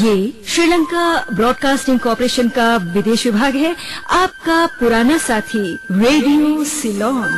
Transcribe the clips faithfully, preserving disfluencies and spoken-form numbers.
ये Sri Lanka broadcasting corporation का विदेश विभाग है, आपका पुराना साथी रेडियो सिलोन।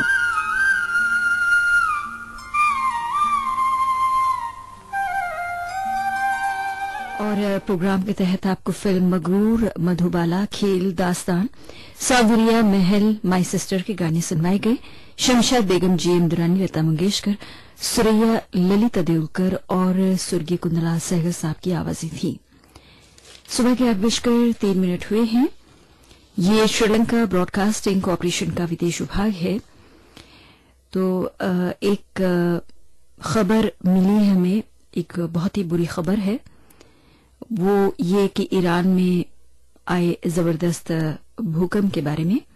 और प्रोग्राम के तहत आपको फिल्म मगरूर, मधुबाला, खेल, दास्तान, सावरिया, महल, माई सिस्टर के गाने सुनवाए गए। शमशाद बेगम, जी एम दुरानी, लता मंगेशकर, सुरैया, ललिता देवकर और स्वर्गीय कुंदला सहगल साहब की आवाजें थी। सुबह के आठ बजकर तीन मिनट हुए हैं। ये श्रीलंका ब्रॉडकास्टिंग कॉरपोरेशन का विदेश विभाग है। तो एक खबर मिली है हमें, एक बहुत ही बुरी खबर है। वो ये कि ईरान में आए जबरदस्त भूकंप के बारे में।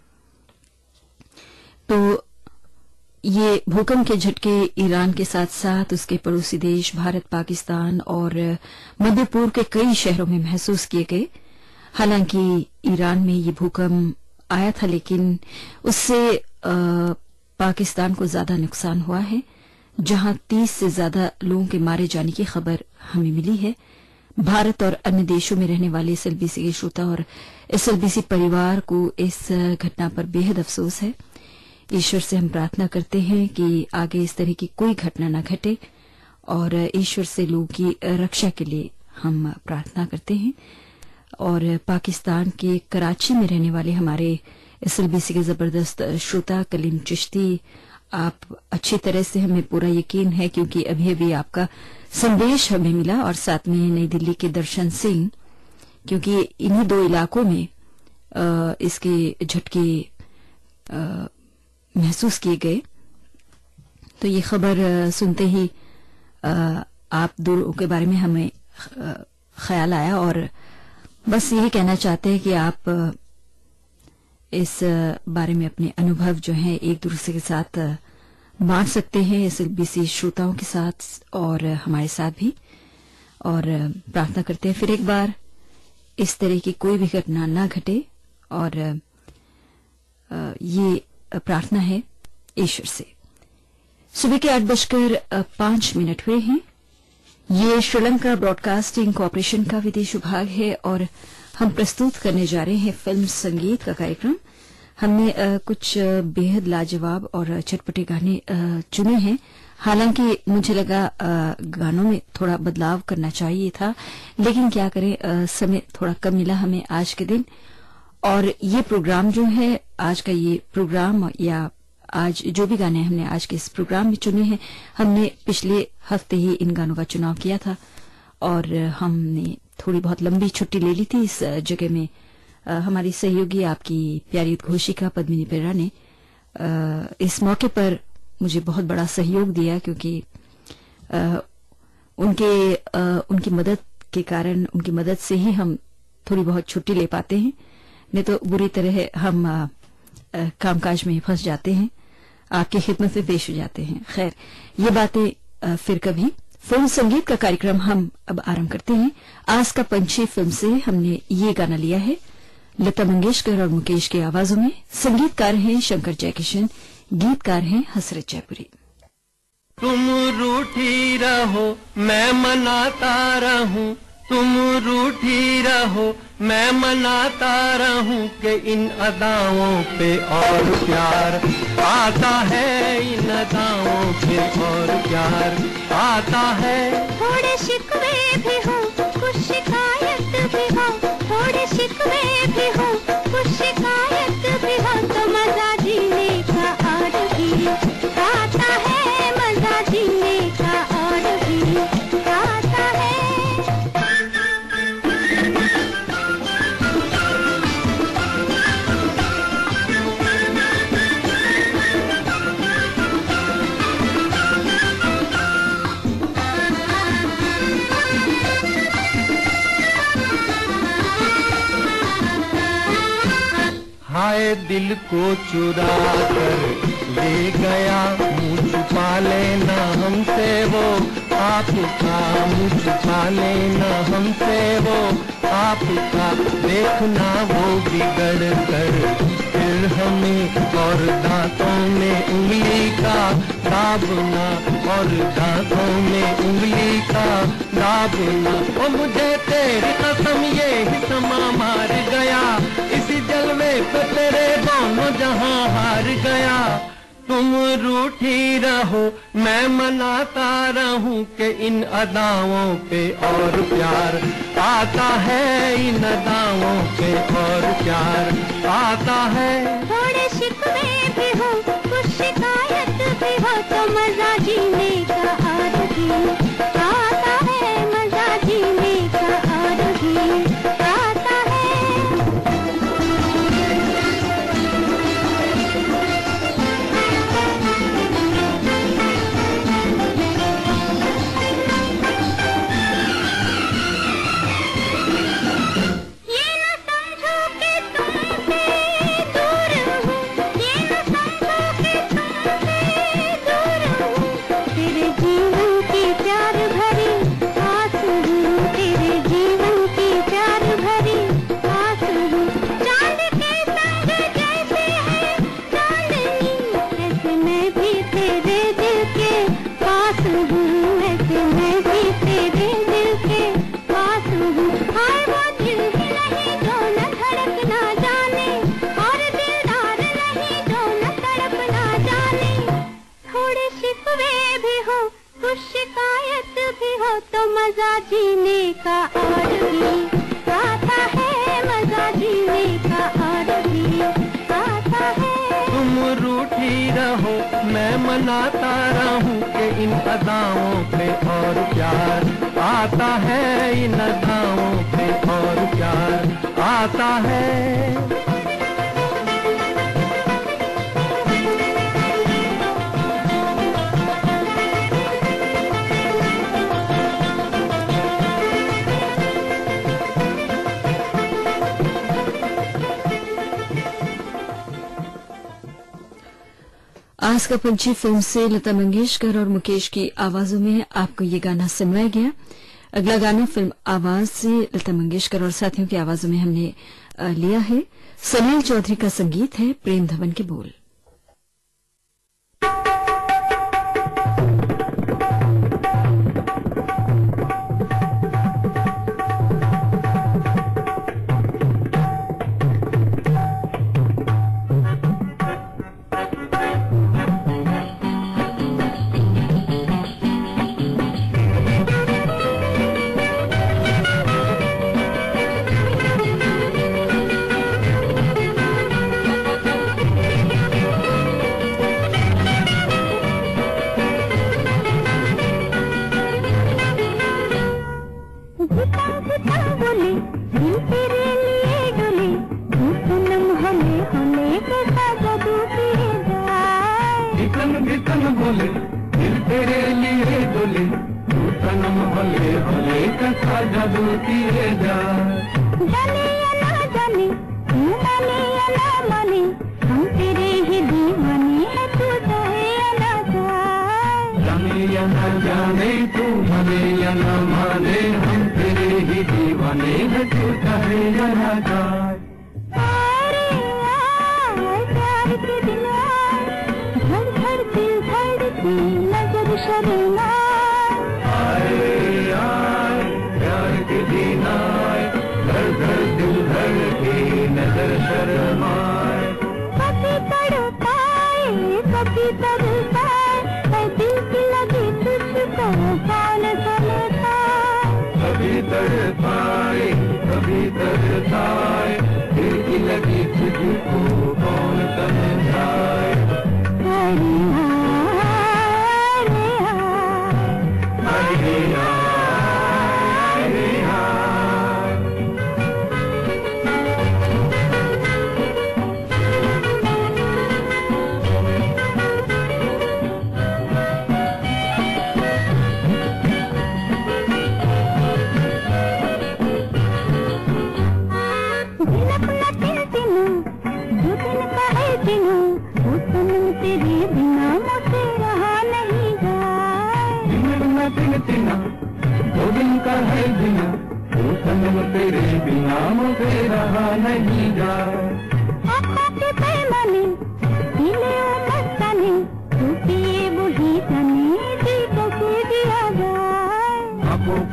तो ये भूकंप के झटके ईरान के साथ साथ उसके पड़ोसी देश भारत, पाकिस्तान और मध्य पूर्व के कई शहरों में महसूस किए गए। हालांकि ईरान में ये भूकंप आया था, लेकिन उससे आ, पाकिस्तान को ज्यादा नुकसान हुआ है, जहां तीस से ज्यादा लोगों के मारे जाने की खबर हमें मिली है। भारत और अन्य देशों में रहने वाले एसएलबीसी के श्रोता और एसएलबीसी परिवार को इस घटना पर बेहद अफसोस है। ईश्वर से हम प्रार्थना करते हैं कि आगे इस तरह की कोई घटना न घटे और ईश्वर से लोगों की रक्षा के लिए हम प्रार्थना करते हैं। और पाकिस्तान के कराची में रहने वाले हमारे एसएलबीसी के जबरदस्त श्रोता कलीम चिश्ती, आप अच्छी तरह से, हमें पूरा यकीन है क्योंकि अभी अभी आपका संदेश हमें मिला, और साथ में नई दिल्ली के दर्शन सिंह, क्योंकि इन्हीं दो इलाकों में आ, इसके झटके आ, महसूस किए गए। तो ये खबर सुनते ही आ, आप दोनों के बारे में हमें ख्याल आया और बस यही कहना चाहते हैं कि आप इस बारे में अपने अनुभव जो हैं एक दूसरे के साथ बांट सकते हैं, एसएलबीसी श्रोताओं के साथ और हमारे साथ भी। और प्रार्थना करते हैं फिर एक बार इस तरह की कोई भी घटना ना घटे, और ये प्रार्थना है ईश्वर से। सुबह के आठ बजकर पांच मिनट हुए हैं। ये श्रीलंका ब्रॉडकास्टिंग कॉरपोरेशन का विदेश विभाग है और हम प्रस्तुत करने जा रहे हैं फिल्म संगीत का कार्यक्रम। हमने आ, कुछ बेहद लाजवाब और चटपटे गाने आ, चुने हैं। हालांकि मुझे लगा आ, गानों में थोड़ा बदलाव करना चाहिए था, लेकिन क्या करें, आ, समय थोड़ा कम मिला हमें आज के दिन। और ये प्रोग्राम जो है, आज का ये प्रोग्राम या आज जो भी गाने हमने आज के इस प्रोग्राम में चुने हैं, हमने पिछले हफ्ते ही इन गानों का चुनाव किया था और हमने थोड़ी बहुत लंबी छुट्टी ले ली थी। इस जगह में आ, हमारी सहयोगी आपकी प्यारी उद्घोषिका पद्मिनी पेरा ने आ, इस मौके पर मुझे बहुत बड़ा सहयोग दिया, क्योंकि आ, उनके आ, उनकी मदद के कारण, उनकी मदद से ही हम थोड़ी बहुत छुट्टी ले पाते हैं, नहीं तो बुरी तरह हम आ, आ, कामकाज में फंस जाते हैं, आपकी खिदमत में पेश हो जाते हैं। खैर, ये बातें फिर कभी। फिल्म संगीत का कार्यक्रम हम अब आरंभ करते हैं। आज का पंछी फिल्म से हमने ये गाना लिया है, लता मंगेशकर और मुकेश की आवाजों में। संगीतकार हैं शंकर जयकिशन, गीतकार हैं हसरत जयपुरी। तुम रूठी रहो मैं मनाता रहूं, तुम रूठी रहो मैं मनाता रहूं कि इन अदाओं पे और प्यार आता है, इन अदाओं पे और प्यार आता है। थोड़े शिकवे भी हो, कुछ शिकायत भी हो, थोड़े शिकवे भी हो, कुछ शिकायत भी हो, तो मजा जीने का और भी आता है, मजा जीने का और भी आता है। हाय दिल को चुरा कर ले गया, मुँह छुपा लेना हमसे वो आपका, मुँह छुपा लेना हमसे वो आपका। देखना वो बिगड़ कर फिर हमें और दांतों में उंगली का दाबना और दांतों में उंगली का दाबना। ओ मुझे तेरी कसम ये ही समा मार गया, इसी जलवे पे तेरे दोनों जहां हार गया। तुम रूठी रहो मैं मनाता रहूं कि इन अदाओं पे और प्यार आता है, इन अदाओं पे और प्यार आता है। थोड़े शिकवे भी हो कुछ शिकायत भी हो तो मजा जीने का और भी आता है, मजा जीने का और भी आता है। जीने का और भी आता है, मजा जीने का और भी आता है। तुम रूठी रहो मैं मनाता रहूं कि इन अदाओं पे और प्यार आता है, इन अदाओं पे और प्यार आता है। आज का पंछी फिल्म से लता मंगेशकर और मुकेश की आवाजों में आपको ये गाना सुनाया गया। अगला गाना फिल्म आवाज से लता मंगेशकर और साथियों की आवाजों में हमने लिया है। सलील चौधरी का संगीत है, प्रेम धवन के बोल। आँखों के पैमाने, दिले ओ मस्ताने, तू पिए बुढ़ी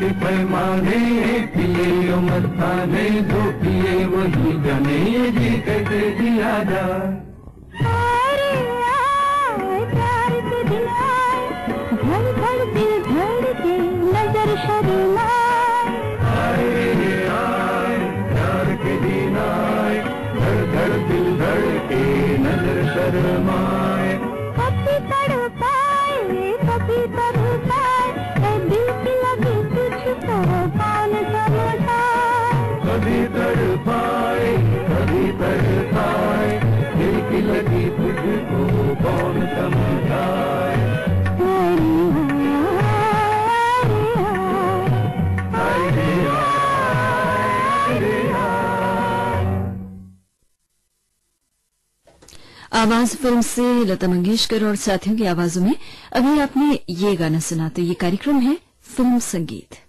के पैमाने पिए यो मस्ताने, जो पिए वही जाने ये जी कैसे जिया जाए। अरे आए प्यार के दिन आए, धड़ धड़ दिल धड़के नजर शर्माए। आए आए प्यार के दिन आए, धड़ धड़ दिल धड़के नजर शर्माए। कभी तड़पाए कभी तड़पाए, ऐ दिल की लगी तुझको कौन समझाए। कभी तड़पाए कभी तड़पाए, दिल की लगी तुझको कौन समझाए। अरे हाय अरे हाय। आवाज फिल्म से लता मंगेशकर और साथियों की आवाजों में अभी आपने ये गाना सुना। तो ये कार्यक्रम है फिल्म संगीत।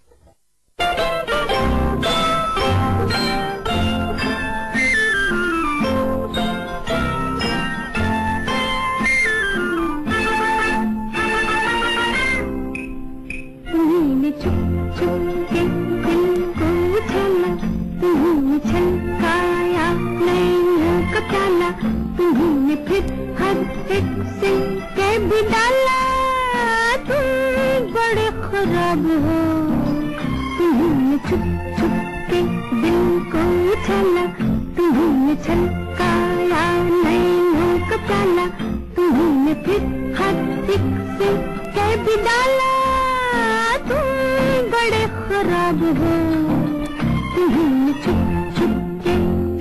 तुमने चुप चुप के दिल को उछाला, तुमने छलकाया नैनों का प्याला, तुमने फिर हर एक से कह भी डाला, तुम बड़े खराब हो। तुमने चुप चुप के दिल को उछाला, तुमने छलकाया नैनों का प्याला, तुमने फिर हर एक से कह भी डाला, तुम बड़े खराब हो। तुमने चुप चुप के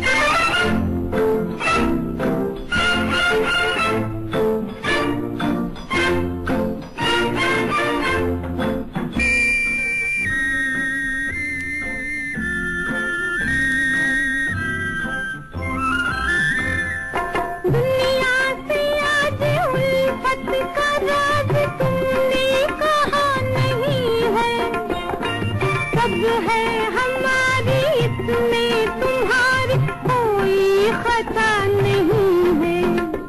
दुनिया से आज उल्फत का राज तुमने कहा नहीं है। सब है हमारी इसमें तुम्हारी कोई खता नहीं है।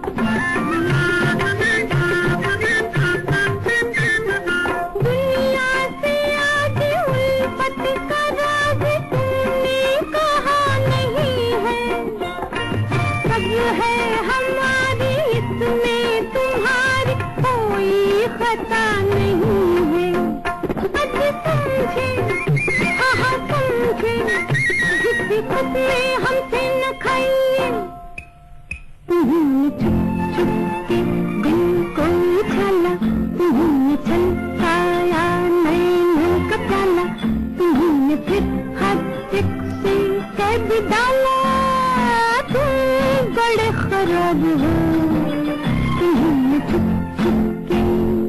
दुनिया से आज उल्फत का राज तुमने कहा नहीं है। सब है हमारी इसमें तुम्हारी कोई खता नहीं है। आज समझे हाँ हाँ समझे, जिसकी खुद में हमसे न खाइए। तुमने चुप चुप के दिल को उछाला, तुमने छलकाया नैनों का प्याला, तुमने फिर हर एक से कह भी डाला, तुम बड़े खराब हो। तुमने चुप चुप के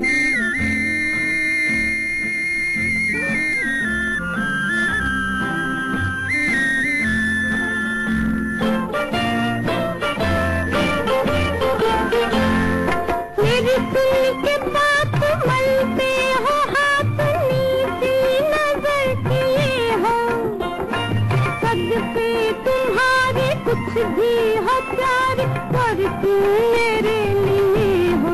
मेरी सुन के बात मलते हो, हाथ नीचे नजर किए हो। सद पे तुम्हारे कुछ भी हो प्यार, पर तुम मेरे लिए हो।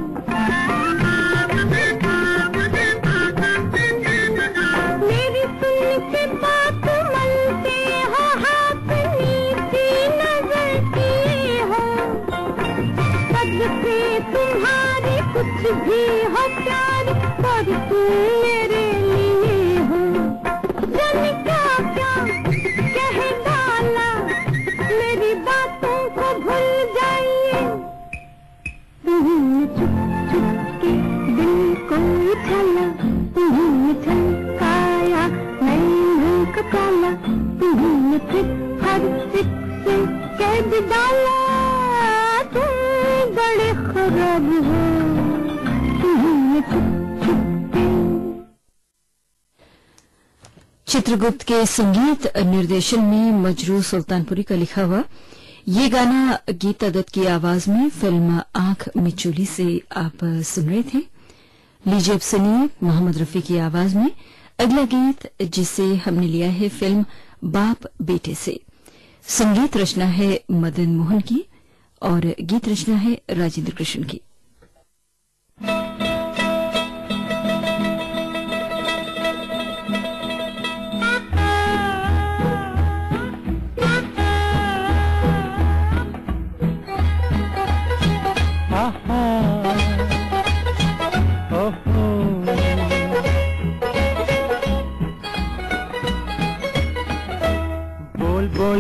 मेरी सुन के बात मलते हो, हाथ नीचे नजर किए हो। सद पे तुम्हारे कुछ भी हो प्यार, पर तुम मेरे लिए हो। जाने क्या क्या कह डाला, मेरी बातों को भूल जाइए। तुमने चुप चुप के दिल को उछाला, तुमने छलकाया नैनों का प्याला, तुमने फिर हर एक से कह भी डाला, तुम बड़े खराब हो। तुमने चुप चुप के चित्रगुप्त के संगीत निर्देशन में मजरू सुल्तानपुरी का लिखा हुआ ये गाना गीता दत्त की आवाज में फिल्म आंख मिचोली से आप सुन रहे थे। लीजिए अब सुनिए मोहम्मद रफी की आवाज में अगला गीत, जिसे हमने लिया है फिल्म बाप बेटे से। संगीत रचना है मदन मोहन की और गीत रचना है राजेंद्र कृष्ण की।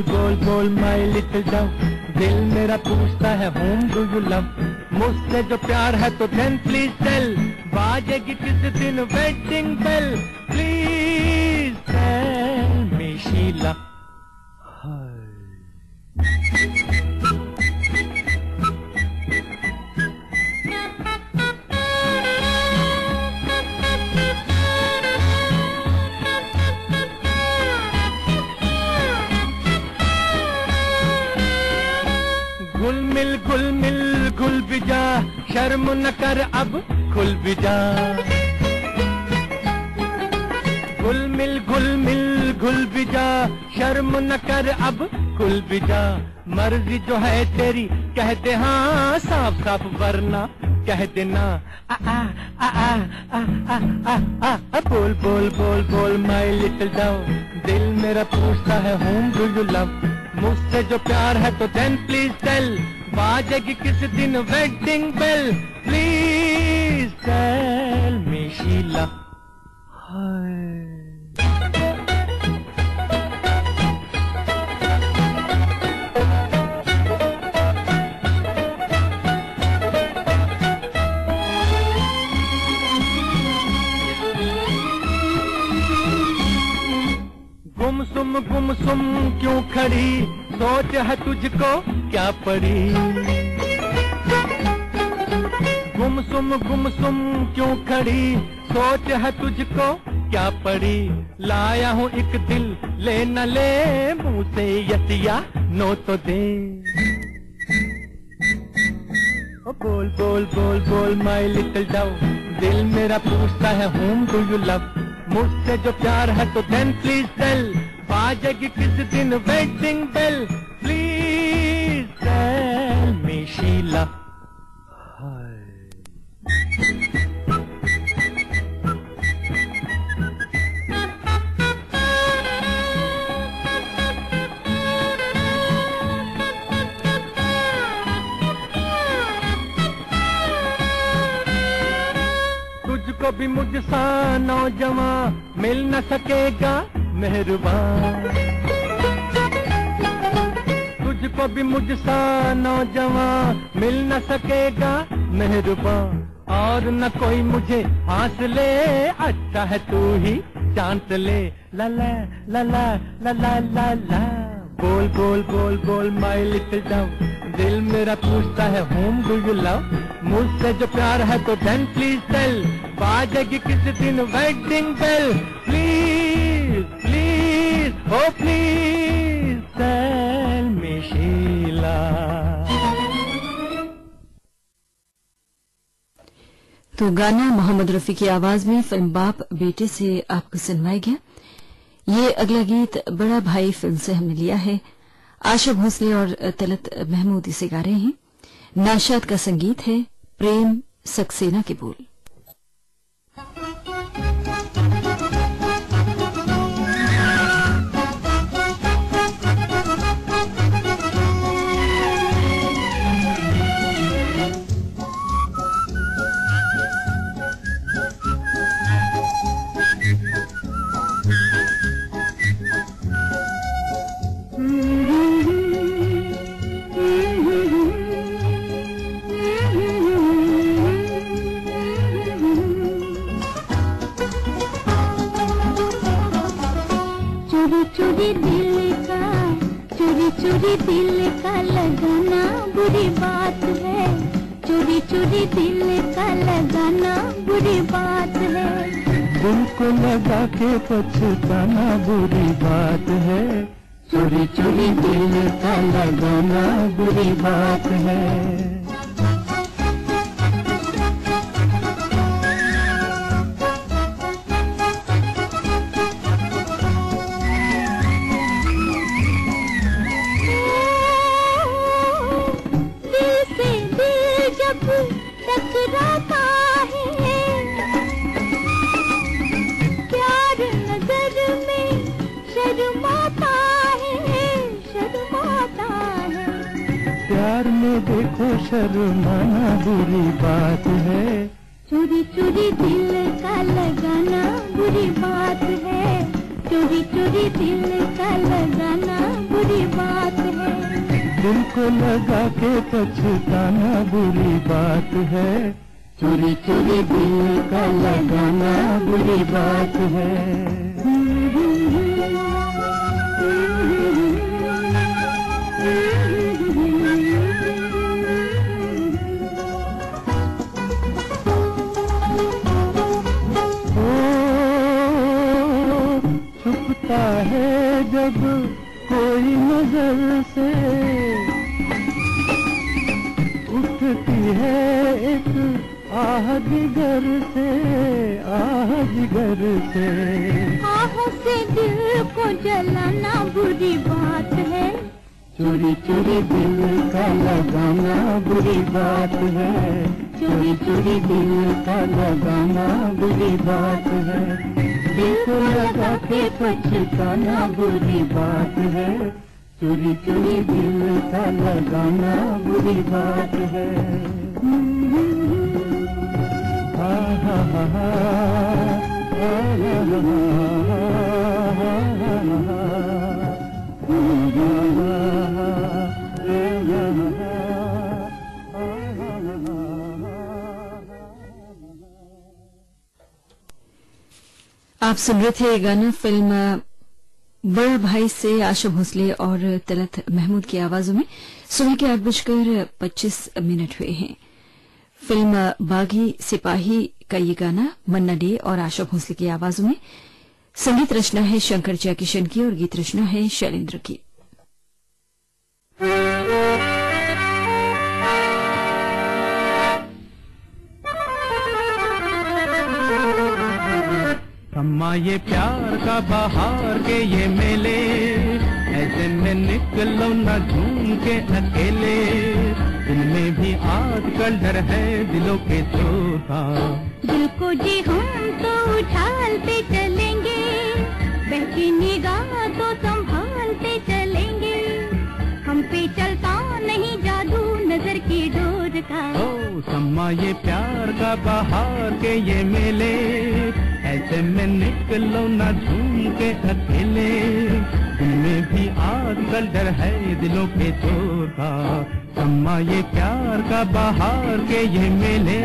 बोल बोल माय लिटिल डव, दिल मेरा पूछता है whom do you love, मुझसे जो प्यार है तो then please tell, बाजेगी किस दिन wedding bell, please tell me Sheela. घुल मिल घुल मिल घुल भी जा, शर्म न कर अब खुल भी जा, घुल मिल घुल मिल घुल भी जा, शर्म न कर अब खुल भी जा, मर्जी जो है तेरी कह दे हाँ साफ साफ, वरना कह देना आ आ आ आ आ आ आ आ, बोल बोल बोल बोल माय लिटिल डव, दिल मेरा पूछता है whom do you love, मुझसे जो प्यार है तो then please tell, बाजेगी किस दिन wedding bell, please tell me Sheela. गुमसुम गुमसुम क्यों खड़ी, सोच है तुझको क्या पड़ी, गुमसुम गुमसुम क्यों खड़ी, सोच है तुझको क्या पड़ी, लाया हूँ एक दिल ले न ले, मुँह से यस या नो तो दे, ओ बोल बोल बोल बोल माय लिटिल डव, दिल मेरा पूछता है whom do you love, मुझसे जो प्यार है तो then please tell, बाजेगी किस दिन wedding bell, please tell me Sheela. तुझको भी मुझसा नौजवान मिल न सकेगा मेहरबान, तुझको भी मुझसा नौजवान मिल न सकेगा मेहरबान, और न कोई मुझे फांस ले, अच्छा है तू ही चांस ले, ला ला ला ला ला ला ला ला, बोल बोल बोल बोल माय लिटिल डव, दिल मेरा पूछता है whom do you love, मुझसे जो प्यार है तो then please tell, बाजेगी किस दिन wedding bell, please please oh please tell me Sheela. तो गाना मोहम्मद रफी की आवाज में फिल्म बाप बेटे से आपको सुनवाया गया। ये अगला गीत बड़ा भाई फिल्म से हमने लिया है। आशा भोसले और तलत महमूद इसे गा रहे हैं। नाशाद का संगीत है, प्रेम सक्सेना के बोल। चोरी दिल का चोरी चोरी दिल का लगाना बुरी बात है, चोरी चोरी दिल का लगाना बुरी बात है, दिल को लगा के पछताना बुरी बात है, चोरी चोरी दिल का लगाना बुरी बात है। टकराता है प्यार नजर में शर्माता है, शर्माता है, प्यार में देखो शर्माना बुरी बात है, चोरी चोरी दिल का लगाना बुरी बात है, चोरी चोरी दिल का लगाना बुरी बात है, दिल को लगा के पछताना बुरी बात है, चोरी चोरी दिल का लगाना बुरी बात है। छुपता है जब कोई नजर से, उठती है एक आह जिगर से, आह जिगर से, आह से दिल को जलाना बुरी बात है, चोरी चोरी दिल का लगाना बुरी बात है, चोरी चोरी दिल का लगाना बुरी बात है, दिल को लगा के पछताना बुरी बात है, चोरी चोरी दिल का लगाना बुरी बात है। हा हा हा हा आप सुन रहे थे गाना फिल्म बड़ भाई से आशा भोसले और तलत महमूद की आवाजों में। सुबह के आठ बजकर पच्चीस मिनट हुए हैं। फिल्म बागी सिपाही का ये गाना मन्ना डे और आशा भोसले की आवाजों में। संगीत रचना है शंकर जयकिशन की और गीत रचना है शैलेंद्र की। अम्मा ये प्यार का बहार के ये मेले, ऐसे में निकलो न झूम के अकेले, इनमें भी आजकल डर है दिलों के चोर का। दिल को जी हम तो उछालते चलेंगे, बहकी निगाह तो संभालते चलेंगे, हम पे चलता नहीं जादू नजर की डोर का। ओ सम्मा ये प्यार का बहार के ये मेले, ऐसे में निकलो न झूम के अकेले, इनमें भी आजकल डर है दिलों के चोर का। सम्मा ये प्यार का बहार के ये मेले।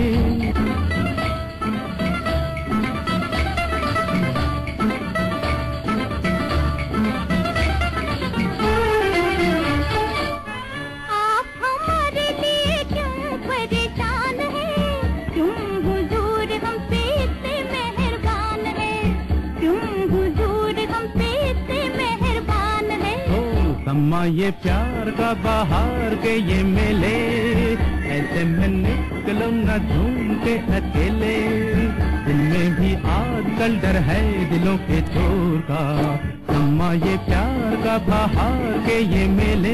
सम्मा ये प्यार का बहार के ये मेले, ऐसे में निकलो न झूम के अकेले, इनमें भी आजकल डर है दिलों के चोर का। सम्मा ये प्यार का बहार के ये मेले।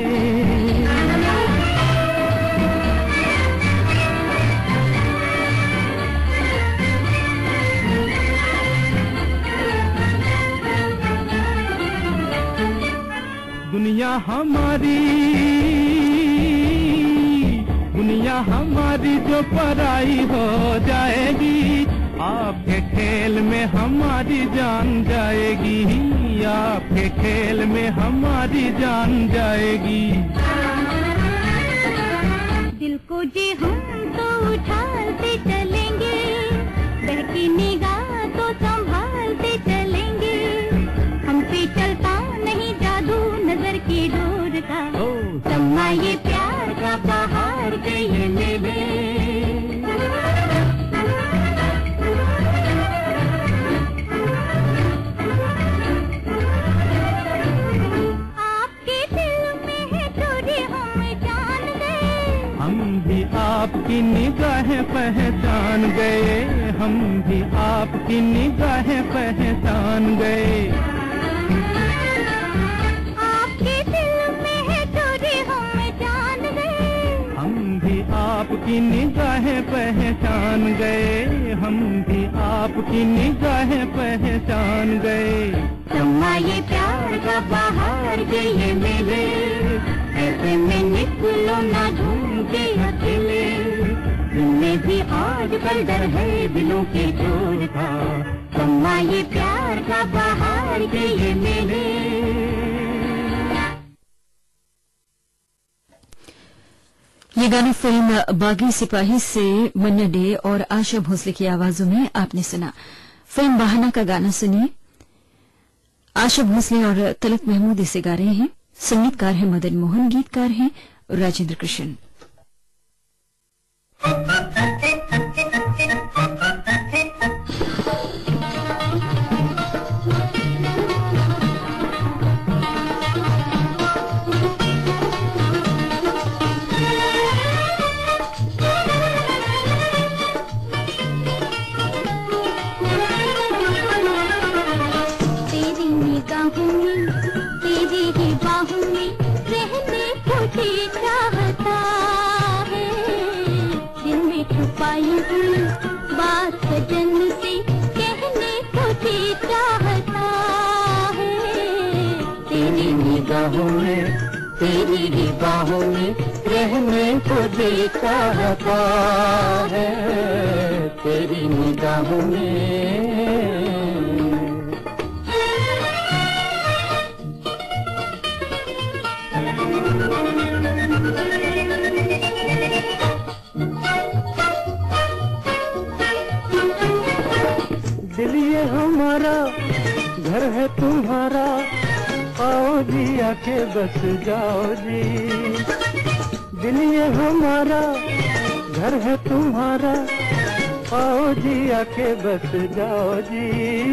दुनिया हमारी दुनिया हमारी जो पराई हो जाएगी, आपके खेल में हमारी जान जाएगी, आपके खेल में हमारी जान जाएगी। दिल को जी हम तो उछालते चलेंगे, बहकी निगाह तो संभालते चलेंगे, हम पे चलता नहीं जादू नजर की डोर का। सम्मा ये प्यार का बहार के ये मेले। आपके दिल में है चोरी हम जान गए, हम भी आपकी निगाहें पहचान गए, हम भी आपकी निगाहें पहचान गए। आपकी निगाहें पहचान गए, हम भी आपकी निगाहें पहचान गए। सम्मा ये प्यार का बहार के ये मेले, ऐसे में निकलो ना झूम के अकेले, इनमें भी आजकल डर है दिलों के चोर का। अम्मा ये प्यार का बहार के ये मेले। ये गाना फिल्म बागी सिपाही से मन्ना डे और आशा भोसले की आवाजों में आपने सुना। फिल्म बहाना का गाना सुनिए। आशा भोसले और तलत महमूद इसे गा रहे हैं। संगीतकार हैं मदन मोहन, गीतकार हैं राजेंद्र कृष्ण। बात सजन से कहने को जी चाहता है। तेरी निगाहों में तेरी ही बाहों में रहने को जी चाहता है। तेरी निगाहों में दिल ये हमारा घर है तुम्हारा, आओ जी आके बस जाओ जी। दिल ये हमारा घर है तुम्हारा, आओ जी आके बस जाओ जी।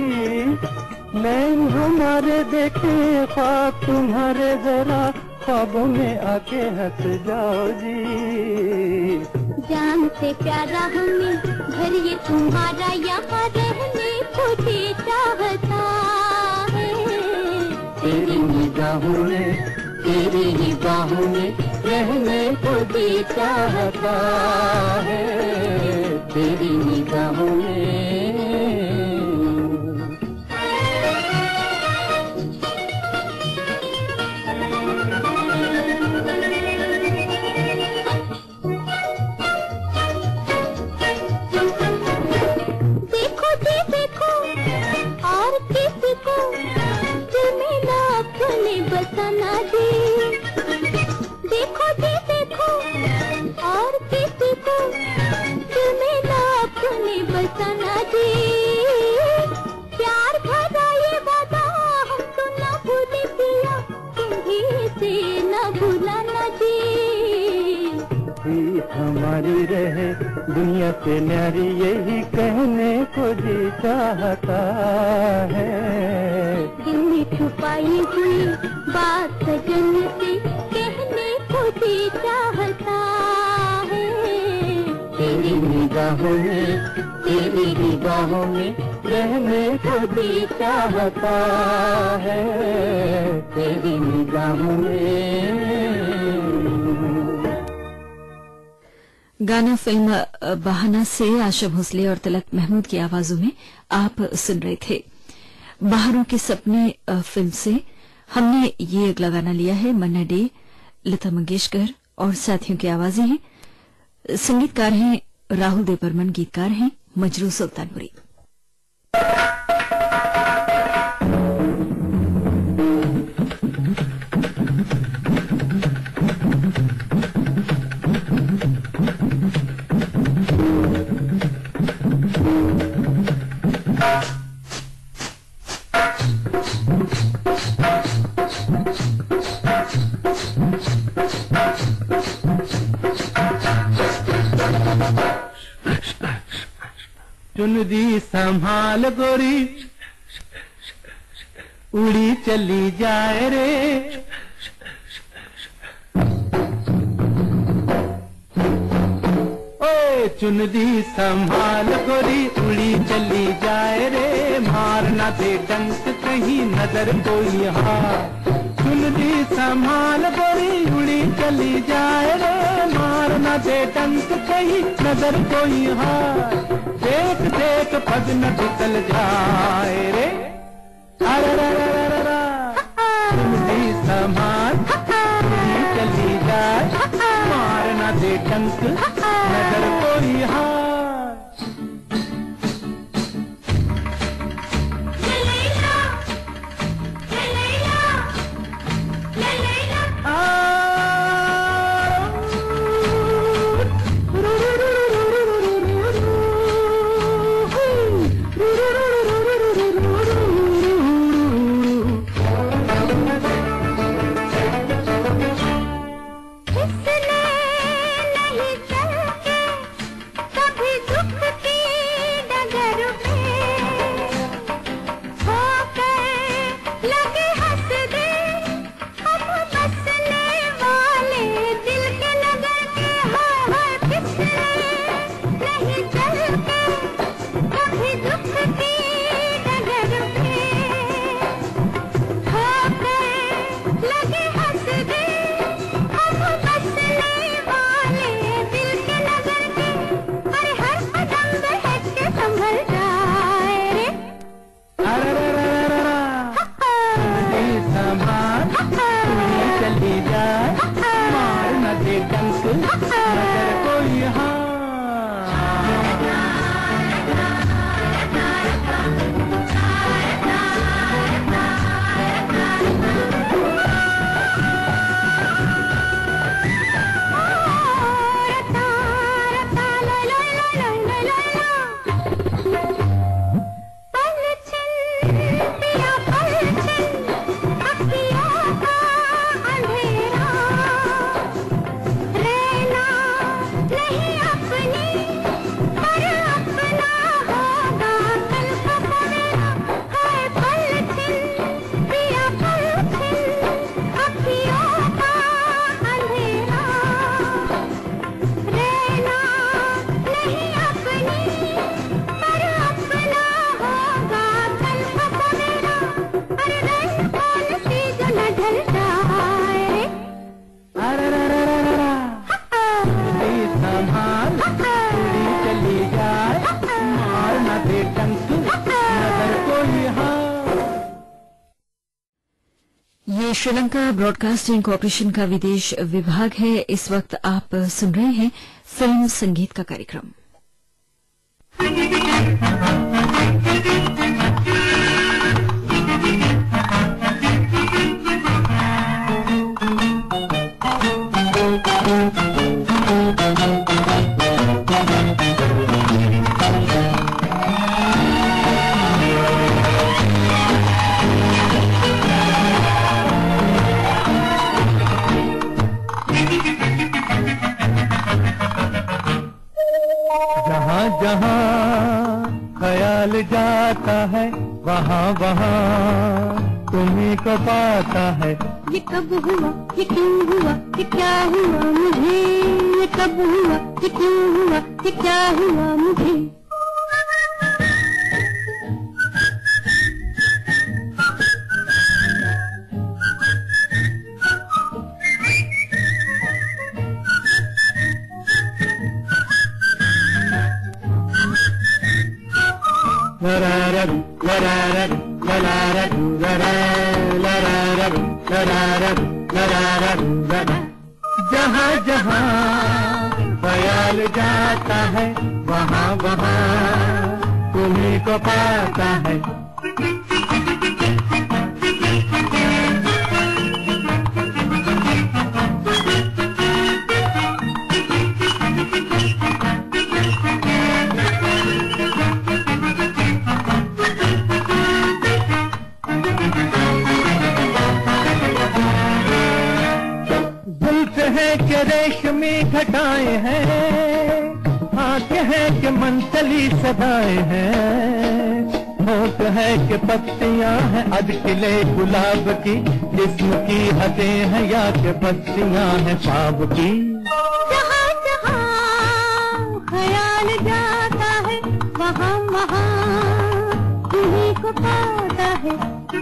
नैन हमारे देखे ख्वाब तुम्हारे, जरा ख्वाबों में आके हंस जाओ जी। जान से प्यारा हमें घर ये तुम्हारा, यहाँ रहने को जी चाहता है। तेरी निगाहों में तेरी ही बाहों में रहने को जी चाहता है। तेरी निगाहों में बसाना जी। देखो जी देखो और किसी को दिल में ना अपने बसाना जी। प्यार भरा ये वादा हमको ना भूले पिया, तुम्हें से ना भूलाना जी। प्रीत हमारी रहे दुनिया से न्यारी, यही कहने को जी चाहता है। दिल में छुपाई हुई बात सजन से कहने को जी चाहता है। तेरी निगाहों में तेरी निगाहों में रहने को जी चाहता है। तेरी निगाहों में। गाना फिल्म बहाना से आशा भोसले और तलत महमूद की आवाजों में आप सुन रहे थे। बाहरों के सपने फिल्म से हमने ये अगला गाना लिया है। मन्ना डे, लता मंगेशकर और साथियों की आवाजें हैं। संगीतकार हैं राहुल देव बर्मन, गीतकार हैं मजरू सुल्तानपुरी। चुनरी संभाल गोरी उड़ी चली जाए रे। ओए चुनरी संभाल गोरी उड़ी चली जाए रे। मारना दे डंक कहीं नजर कोई हार। चुनरी संभाल गोरी उड़ी चली जाए रे। मारना दे डंक कहीं नजर कोई हार। देख देख पग न फिसल जाए रे। अरे रे रे रे रे रे। चुनरी संभाल उड़ी चली जाए। मारना दे डंक नजर कोई हार। टंक मगर कोई हाँ श्रीलंका ब्रॉडकास्टिंग कॉरपोरेशन का विदेश विभाग है। इस वक्त आप सुन रहे हैं फिल्म संगीत का कार्यक्रम। जहाँ ख्याल जाता है वहाँ वहाँ तुम्हीं को पाता है। ये कब हुआ, ये क्यों हुआ, ये क्या हुआ मुझे, ये कब हुआ, ये क्यों हुआ, ये क्या हुआ मुझे। जहाँ जहाँ ख्याल जाता है वहाँ वहाँ तुम्हीं को पाता है। के रेशमी घटाए हैं, आंखें हैं कि मंसली सदाएं हैं, होठ है कि पत्तियां हैं अधकिले गुलाब की, जिस्म की हदें हैं या कि पत्तियां हैं ख्वाब की। जहाँ जहाँ ख्याल जाता है वहाँ वहाँ तुम्हीं को पाता है।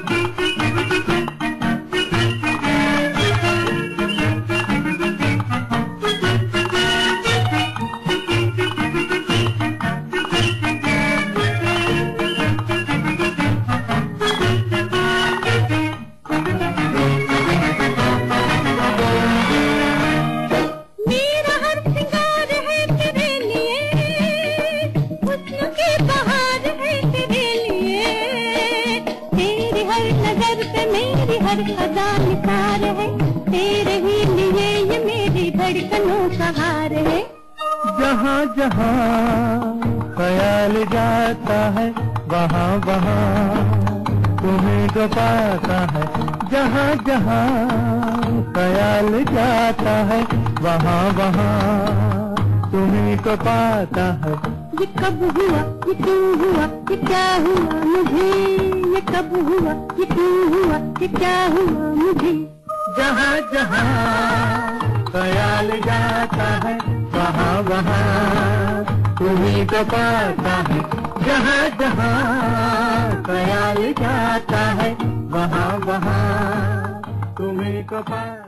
हर अदा निखार है तेरे ही लिए ये मेरी धड़कनों का हार है। जहाँ जहाँ ख्याल जाता है वहाँ वहाँ तुम्हीं को पाता है। जहाँ जहाँ ख्याल जाता है वहाँ वहाँ तुम्हीं को पाता है। ये कब हुआ, ये क्यों हुआ, ये क्या हुआ मुझे, ये कब हुआ, ये क्यों हुआ, ये क्या हुआ मुझे। जहाँ जहाँ ख्याल जाता है वहाँ वहाँ तुम्हीं को पाता है। जहाँ जहाँ ख्याल जाता है वहाँ वहाँ तुम्हीं को पाता।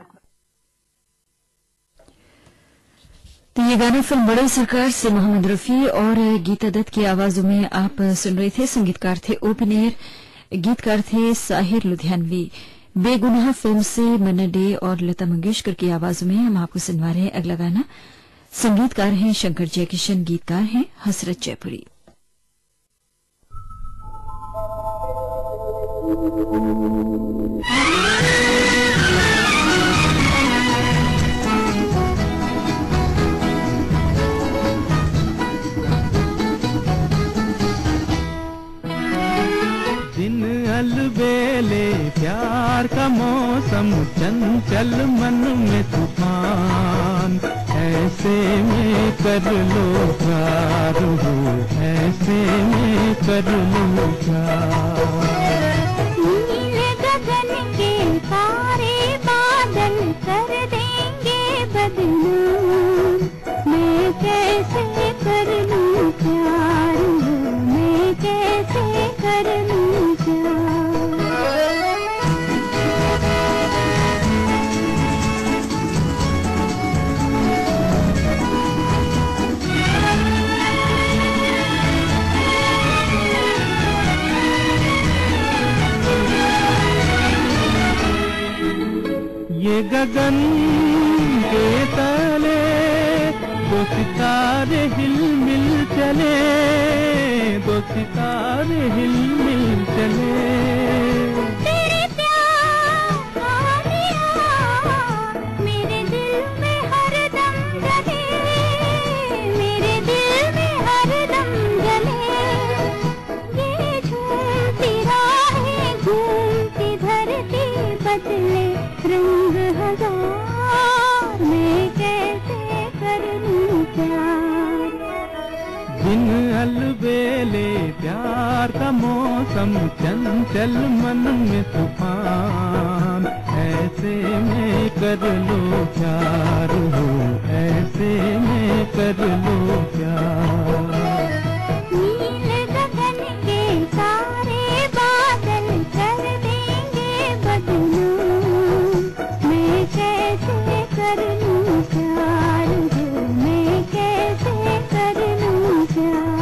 तो ये गाना फिल्म बड़े सरकार से मोहम्मद रफी और गीता दत्त की आवाजों में आप सुन रहे थे। संगीतकार थे ओपन एयर, गीतकार थे साहिर लुधियानवी। बेगुनाह फिल्म से मन्ना डे और लता मंगेशकर की आवाजों में हम आपको सुनवा रहे हैं अगला गाना। संगीतकार हैं शंकर जयकिशन, गीतकार हैं हसरत जयपुरी। दिन अलबेले प्यार का मौसम, चंचल मन में तूफान, ऐसे में कर लो प्यार हो, ऐसे में कर लो प्यार। नीले गगन के सारे बादल कर देंगे बदनाम, मैं कैसे कर लूं प्यार हो, मैं कैसे कर लूं प्यार। ये गगन के तले दो सितारे हिल मिल चले, दो सितारे हिल मिल चले। तेरे प्यार का दिया मेरे दिल में हरदम जले, मेरे दिल में हरदम जले। ये झूमती राहें घूमती धरती बदले रंग हजार, मैं कैसे कर लूं प्यार। दिन अलबेले प्यार का मौसम, चंचल मन में तूफान, ऐसे में कर लो प्यार हो, ऐसे में कर लो प्यार। नीले गगन के सारे बादल कर देंगे बदनाम, मैं कैसे कर लूं प्यार हो, मैं कैसे कर लूं प्यार।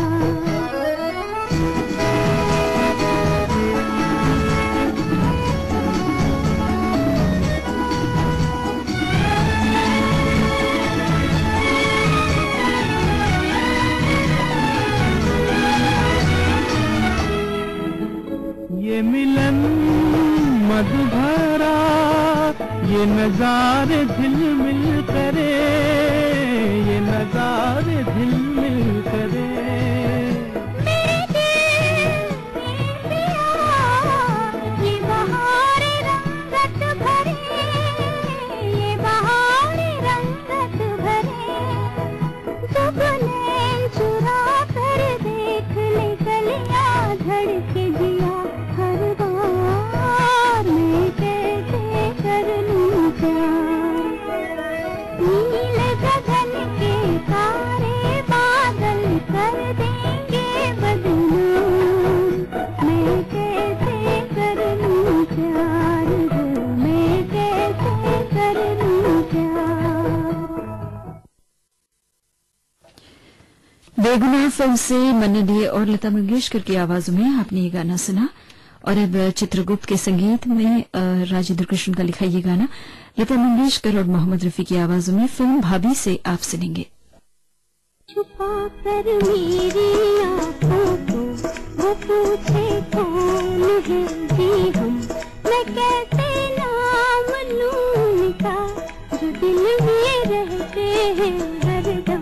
ये मिलन मधुभरा, ये नजारे झिलमिल करे, ये नजारे झिलमिल करे। मेरे दिल में पिया ये बहार रंगत भरे, ये बहार रंगत भरे। जब नैन चुरा कर देख ले गलियां धड़के जिया हर बार, मैं कैसे कर लूं प्यार। नीले गगन के सारे बादल कर देंगे बदनाम, मैं कैसे कर लूं प्यार हो, मैं कैसे कर लूं प्यार। बेगुनाह फिल्म से मन्ना डे और लता मंगेशकर की आवाजों में आपने ये गाना सुना। और अब चित्रगुप्त के संगीत में राजेंद्र कृष्ण का लिखा ये गाना लता मंगेशकर और मोहम्मद रफी की आवाजों में फिल्म भाभी से आप सुनेंगे। छुपा कर मेरी आँखों को वो पूछे कौन है जी हम, मैं कैसे नाम लूं उनका जो दिल में रहते हैं हरदम।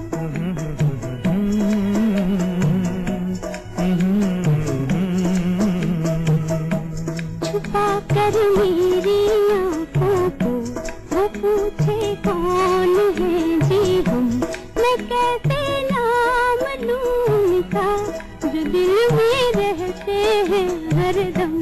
छुपा कर मेरी आँखों को वो पूछे कौन है जी हम, मैं कैसे नाम लूं उनका जो दिल में रहते हैं हरदम।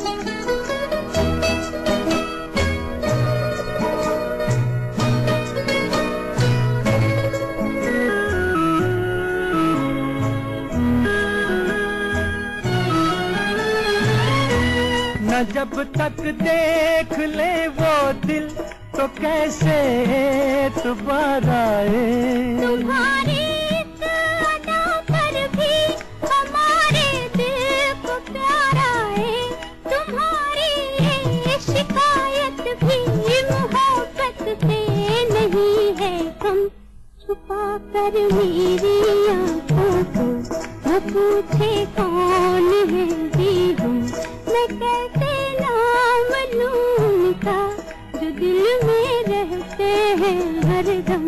न जब तक देख ले वो दिल तो कैसे एतबार आए। तुम्हारी इस अदा पर भी हमारे दिल को प्यार आए, तुम्हारी इश्क कर मेरी आंखों को वो पूछे कौन है जी हम, मैं कैसे नाम लूं उनका जो दिल में रहते हैं हरदम।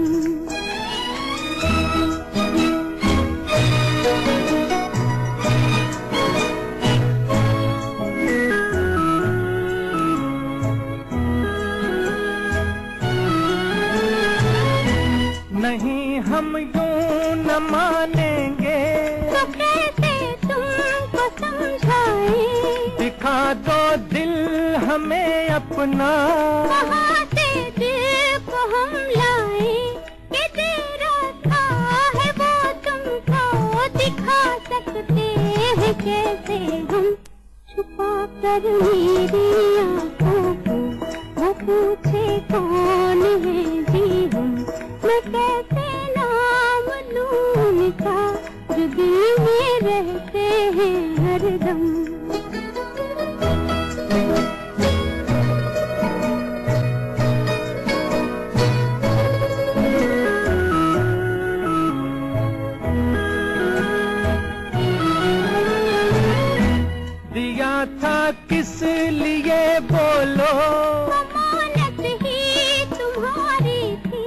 नहीं हम यूं न मानेंगे तो कैसे तुमको समझाए, दिखा दो दिल हमें अपना, वहाँ से दिल को हम लाए, कि दे रखा है वो तुमको दिखा सकते हैं कैसे हम। छुपा कर मेरी आंखों को वो पूछे कौन है जी हम, मैं कैसे नाम लूं उनका जो दिल में रहते हैं हरदम। दिया था किस लिए बोलो, अमानत ही तुम्हारी थी,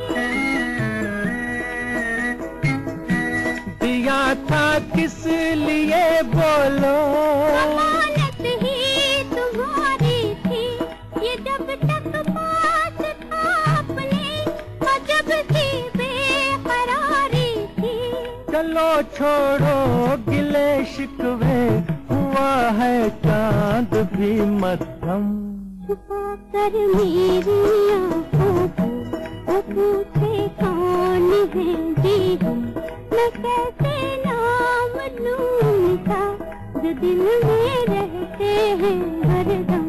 दिया था किस लिए बोलो, अमानत ही तुम्हारी थी, ये जब तक पास था अपने और जब थी बेकरारी थी। चलो छोड़ो गिले शिकवे, हुआ है चांद भी मध्यम। छुपा कर मेरी आंखों को वो पूछे कौन है जी हम, मैं कैसे नाम लूं उनका जो दिल में रहते हैं हरदम।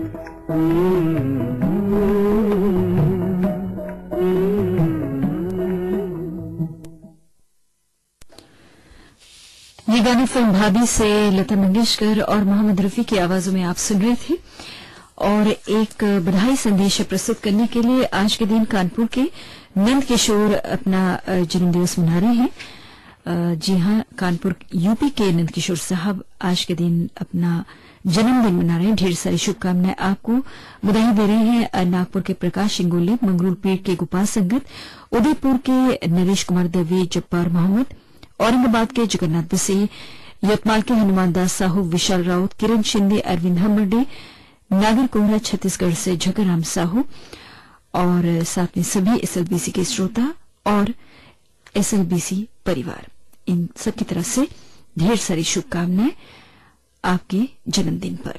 ये गाने फिल्म भाभी से लता मंगेशकर और मोहम्मद रफी की आवाजों में आप सुन रहे थे। और एक बधाई संदेश प्रस्तुत करने के लिए आज के दिन कानपुर के नंद किशोर अपना जन्मदिवस मना रहे हैं। जी हां, कानपुर यूपी के नंद किशोर साहब आज के दिन अपना जन्मदिन मना रहे हैं। ढेर सारी शुभकामनाएं आपको बधाई दे रहे हैं नागपुर के प्रकाश इंगोले, मंगरूल पीठ के गोपाल संगत, उदयपुर के नरेश कुमार दवे, जब्बार मोहम्मद, औरंगाबाद के जगन्नाथ बसे, यवतमाल के हनुमान दास साहू, विशाल राउत, किरण शिंदे, अरविंद हमर्डे, नागर कोहरा छत्तीसगढ़ से झगराम साहू और साथ में सभी एसएलबीसी के श्रोता और एसएलबीसी परिवार, इन सबकी तरफ से ढेर सारी शुभकामनाएं आपके जन्मदिन पर।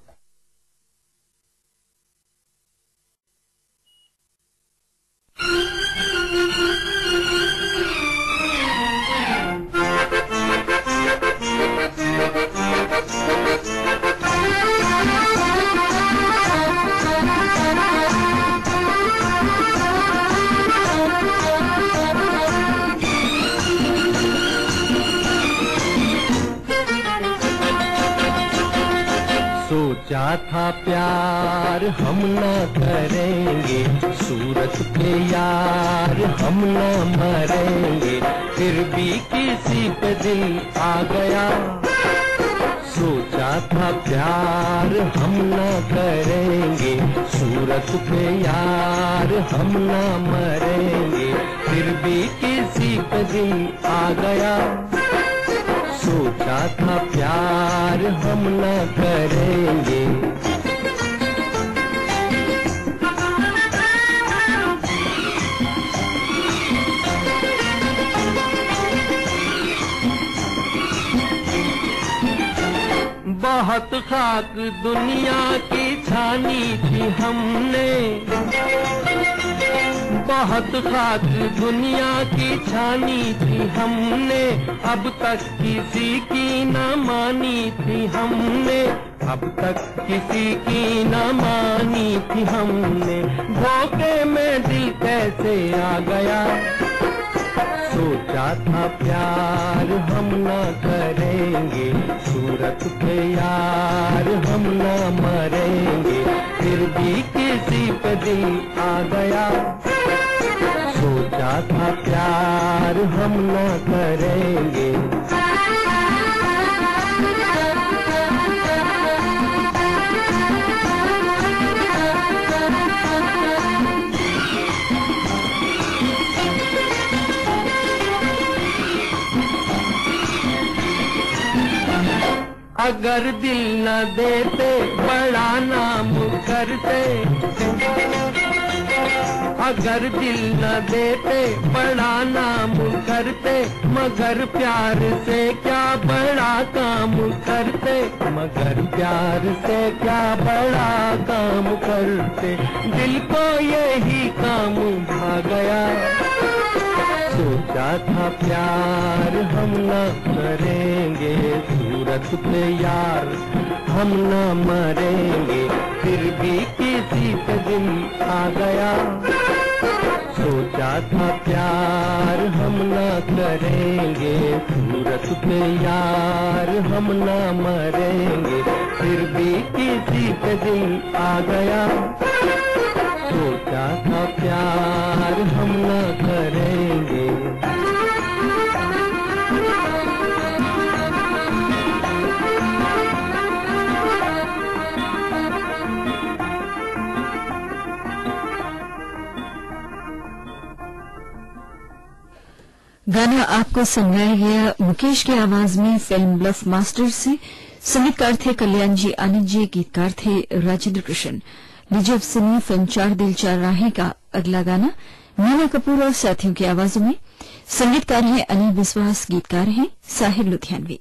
सोचा था प्यार हम न करेंगे, सूरत पे यार हम न मरेंगे, फिर भी किसी पे दिल आ गया। सोचा था प्यार हम न करेंगे, सूरत पे यार हम न मरेंगे, फिर भी किसी पे दिल आ गया। सोचा था प्यार हम न करेंगे। बहुत खाक दुनिया की छानी थी हमने, बहुत खाक दुनिया की छानी थी हमने, अब तक किसी की न मानी थी हमने, अब तक किसी की न मानी थी हमने, धोखे में दिल कैसे आ गया। सोचा था प्यार हम न करेंगे, सूरत पे यार हम न मरेंगे, फिर भी किसी पे दिल आ गया। सोचा था प्यार हम ना करेंगे। अगर दिल न देते बड़ा नाम करते, अगर दिल न देते बड़ा नाम करते, मगर प्यार से क्या बड़ा काम करते, मगर प्यार से क्या बड़ा काम करते। दिल को यही काम भा गया, सोचा था प्यार हम न करेंगे, सूरत पे यार हम न मरेंगे, फिर भी किसी पे दिल आ गया। सोचा था प्यार हम न करेंगे, सूरत पे यार हम न मरेंगे, फिर भी किसी पे दिल आ गया। सोचा था प्यार हम न करेंगे। गाना आपको सुनाया गया मुकेश की आवाज में फिल्म ब्लफ मास्टर से। संगीतकार थे कल्याण जी आनंद जी, गीतकार थे राजेंद्र कृष्ण। लीजिए अब सुनिए फिल्म चार दिल चार राहें का अगला गाना मीना कपूर और साथियों की आवाजों में। संगीतकार हैं अनिल विश्वास, गीतकार हैं साहिर लुधियानवी।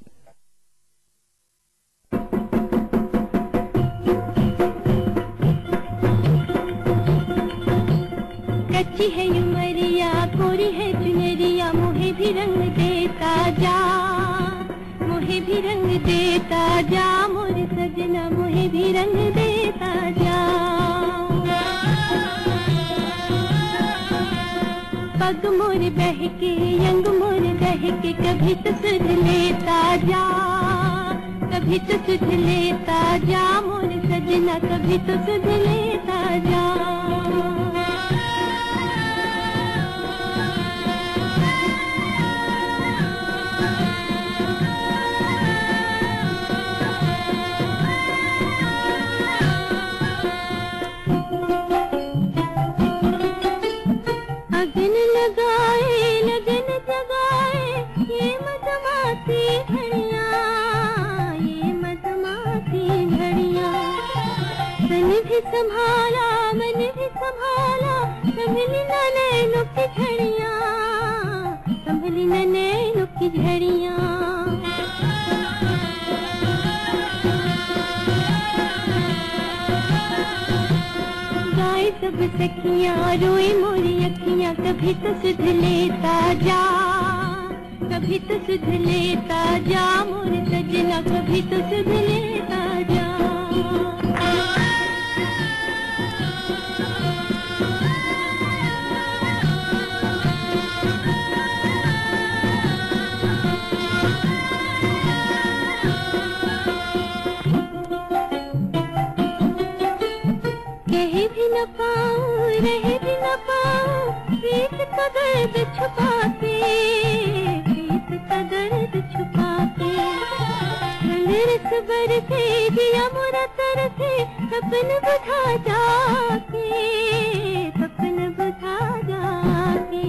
कच्ची है उमरिया कोरी है चुनरिया, मोहे भी रंग देता जा, मोहे भी रंग देता जा, मोरे सजना मोहे भी रंग देता जा। पग मोर बहके यंग मोर दहके, कभी तो सुध लेता जा, कभी तो सुध लेता जा, मोर सजना कभी तो सुध लेता जा। लगन लगाए लगन जगाए ये मधुमासी घड़ियां, ये मधुमासी घड़ियां। मन भी संभाला मन भी संभाला, संभली न नैनों की झड़ियां, संभली न नैनों की झड़ियां। सब सखियां रोई मोरी अखियां, कभी तो सुध लेता जा, कभी तो सुध लेता जा, मोर सजना कभी तो सुध लेता जा। कहे भी न पाऊं रहे भी न पाऊं, प्रीत का दर्द छुपा के, प्रीत का दर्द छुपा के। रंग रस बरसे दिया मोरा तरसे, सपन बुझा जाके, सपन बुझा जाके।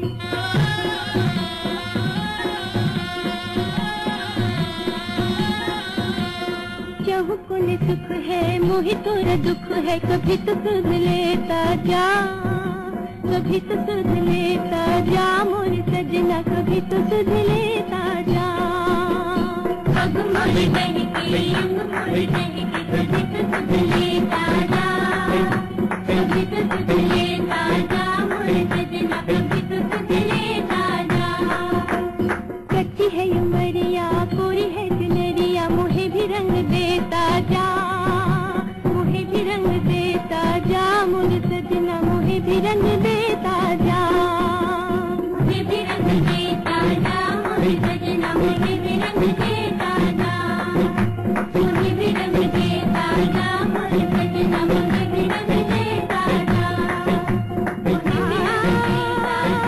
चहुकुन सुख है मोहि तोरा दुख है, कभी तो सुध लेता जा, कभी तो सुध लेता जा, मोर सजना कभी तो सुध लेता जा। पग मोर बहके अंग मोर दहके, कभी तो सुध लेता जा, कभी तो सुध लेता जा, मोर सजना कभी तो सुध लेता जा। कच्ची है उमरिया कोरी है चुनरिया, मोहे भी रंग देता जा, मोहे भी रंग देता जा, मोर सजना मोहे भी रंग देता जा। मोहे भी रंग देता जा, मोर सजना मोहे भी रंग देता जा, मोहे भी रंग देता जा, मोर सजना मोहे भी रंग देता जा, मोहे भी रंग देता जा।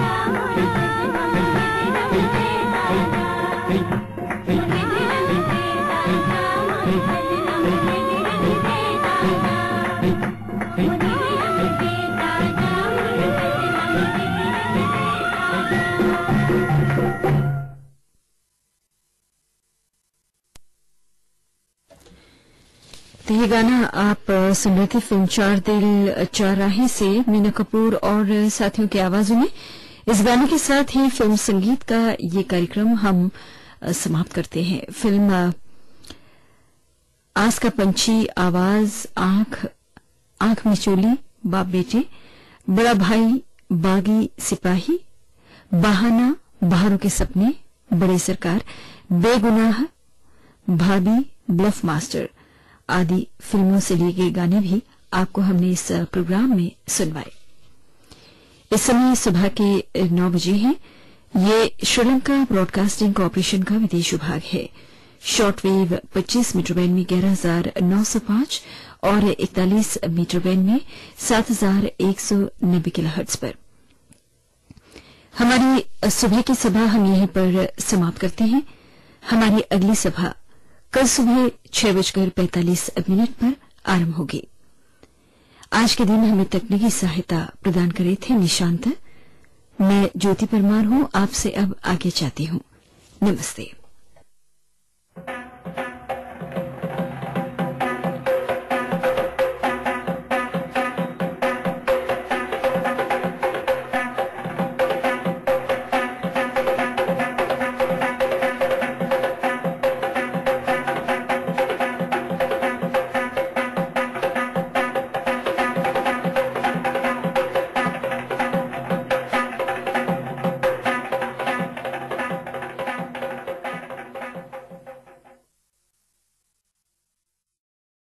तो ये गाना आप अ, सुन रहे थे फिल्म चार दिल चार राहें से मीना कपूर और साथियों की आवाजों में। इस गाने के साथ ही फिल्म संगीत का ये कार्यक्रम हम अ, समाप्त करते हैं। फिल्म अ, आस का पंछी, आवाज, आंख आंख मिचोली, बाप बेटे, बड़ा भाई, बागी सिपाही, बहाना, बहारों के सपने, बड़े सरकार, बेगुनाह, भाभी, ब्लफ मास्टर आदि फिल्मों से लिए गए गाने भी आपको हमने इस प्रोग्राम में सुनवाए। इस समय सुबह के नौ बजे हैं। ये श्रीलंका ब्रॉडकास्टिंग कॉरपोरेशन का विदेश विभाग है। शॉर्टवेव पच्चीस मीटर बैंड में ग्यारह हजार नौ सौ पांच और इकतालीस मीटर बैंड में सात हजार एक सौ नब्बे किलोहर्ट्ज पर। हमारी सुबह की सभा हम यहीं पर समाप्त करते हैं। हमारी अगली सभा कल सुबह छह बजकर पैंतालीस मिनट पर आरंभ होगी। आज के दिन हमें तकनीकी सहायता प्रदान करे थे निशांत। मैं ज्योति परमार हूं, आपसे अब आगे चाहती हूं। नमस्ते।